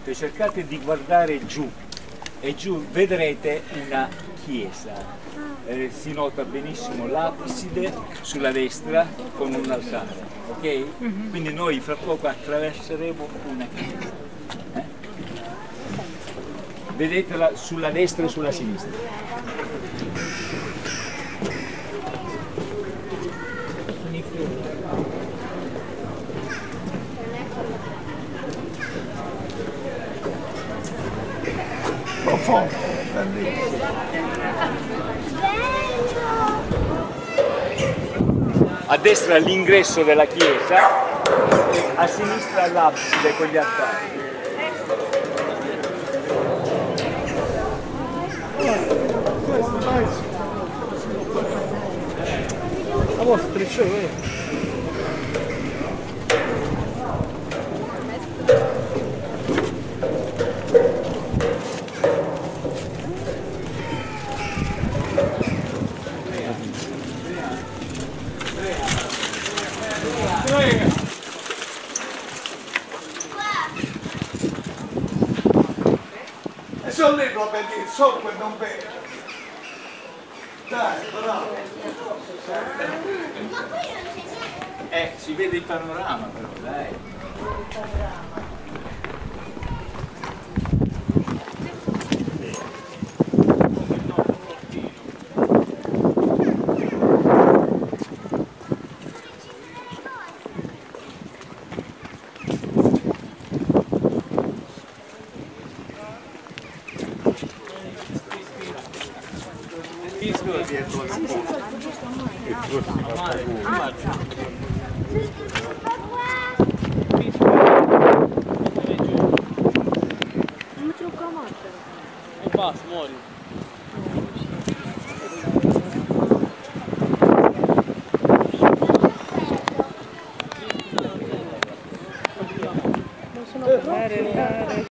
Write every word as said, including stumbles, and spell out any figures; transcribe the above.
attentamente, cercate di guardare giù e giù vedrete una chiesa. Eh, si nota benissimo l'abside sulla destra con un altare, ok? Mm-hmm. Quindi noi fra poco attraverseremo una chiesa. Eh? Vedetela sulla destra e sulla sinistra. Profondo, bellissimo. A destra l'ingresso della chiesa, a sinistra l'abside con gli altari. A vostra striscione. E sono lì per dire, so che non vedo. Dai, bravo. Eh, si vede il panorama però, dai. E basta, muori. Non sono